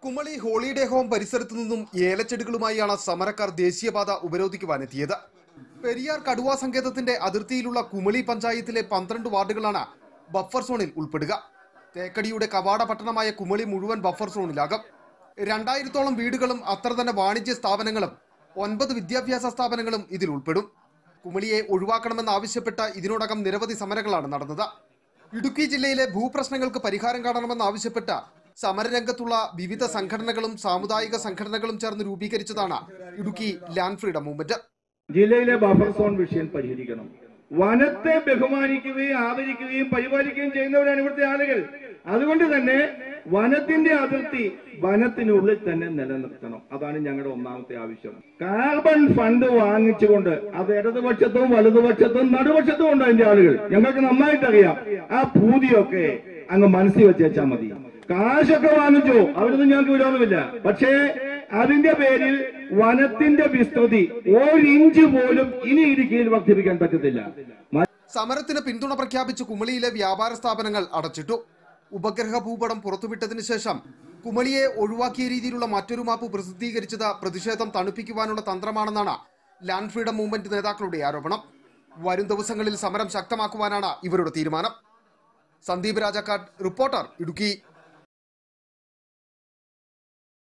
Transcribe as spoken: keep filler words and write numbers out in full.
Kumily holiday home പരിസരത്തു നിന്നും ഏലച്ചെടികളുമായാണ് സമരക്കാർ ദേശീയപാത ഉപരോധിക്കുവാനെത്തിയത്. പെരിയാർ കടുവാ സങ്കേതത്തിന്റെ അതിർത്തിയിലുള്ള കുമളി പഞ്ചായത്തിലെ പന്ത്രണ്ട് വാർഡുകളാണ് ബഫർ സോണിൽ ഉൾപ്പെടുക. തേക്കടിയുടെ കവാട പട്ടണമായ കുമളി മുഴുവൻ ബഫർ സോണിലാകും. രണ്ടായിരത്തോളം വീടുകളും അത്ര തന്നെ വാണിജ്യ സ്ഥാപനങ്ങളും ഒൻപത് വിദ്യാഭ്യാസ സ്ഥാപനങ്ങളും ഇതിൽ ഉൾപ്പെടും. കുമളിയെ ഒഴിവാക്കണമെന്നാവശ്യപ്പെട്ട് ഇതിനോടകം നിരവധി സമരങ്ങളാണ് നടന്നത്. ഇടുക്കി ജില്ലയിലെ ഭൂപ്രശ്നങ്ങൾക്ക് പരിഹാരം കാണണമെന്നാവശ്യപ്പെട്ട് സമരരംഗത്തുള്ള വിവിധ സംഘടനകളും സാമുദായിക സംഘടനകളും ചേർന്ന് രൂപീകരിച്ചതാണ് ഇടുക്കി ലാൻഡ് ഫ്രീഡം മൂവ്മെന്റ്. ജില്ലയിലെ ബഫർ സോൺ വിഷയം പരിഹരിക്കണം. വനത്തെ ബഹുമാനിക്കുകയും ആദരിക്കുകയും പരിപാലിക്കുകയും ചെയ്യുന്നവരാണ് ഇവിടുത്തെ ആളുകൾ. അതുകൊണ്ട് തന്നെ വനത്തിന്റെ അതിർത്തി വനത്തിനുള്ളിൽ തന്നെ നിലനിർത്തണം. അതാണ് ഞങ്ങളുടെ ഒന്നാമത്തെ ആവശ്യം. കാർബൺ ഫണ്ട് വാങ്ങിച്ചുകൊണ്ട് അത് ഇടതുപക്ഷത്തും വലതുപക്ഷത്തും നടുപക്ഷത്തും ഉണ്ട് അതിന്റെ ആളുകൾ. ഞങ്ങൾക്ക് നന്നായിട്ടറിയാം. ആ ഭൂതിയൊക്കെ അങ്ങ് മനസ്സിൽ വെച്ചാൽ മതി. കാശൊക്കെ വാങ്ങിച്ചു, അവരൊന്നും ഞങ്ങൾക്ക് വിരോധമില്ല. പക്ഷേ അതിന്റെ പേരിൽ വനത്തിന്റെ വിസ്തൃതി ഒരിഞ്ച് പോലും ഇനി ഇടുക്കിയിൽ വർദ്ധിപ്പിക്കാൻ പറ്റത്തില്ല. സമരത്തിന് പിന്തുണ പ്രഖ്യാപിച്ച് കുമളിയിലെ വ്യാപാര സ്ഥാപനങ്ങൾ അടച്ചിട്ടു. ഉപഗ്രഹ ഭൂപടം പുറത്തുവിട്ടതിന് ശേഷം കുമളിയെ ഒഴിവാക്കിയ രീതിയിലുള്ള മറ്റൊരു മാപ്പ് പ്രസിദ്ധീകരിച്ചത് പ്രതിഷേധം തണുപ്പിക്കുവാനുള്ള തന്ത്രമാണെന്നാണ് ലാൻഡ് ഫ്രീഡം മൂവ്മെന്റ് നേതാക്കളുടെ ആരോപണം. വരും ദിവസങ്ങളിൽ സമരം ശക്തമാക്കുവാനാണ് ഇവരുടെ തീരുമാനം. സന്ദീപ് രാജാക്കാട്, റിപ്പോർട്ടർ, ഇടുക്കി.